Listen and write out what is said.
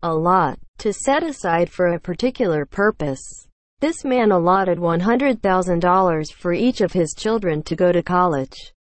allot, to set aside for a particular purpose. This man allotted $100,000 for each of his children to go to college.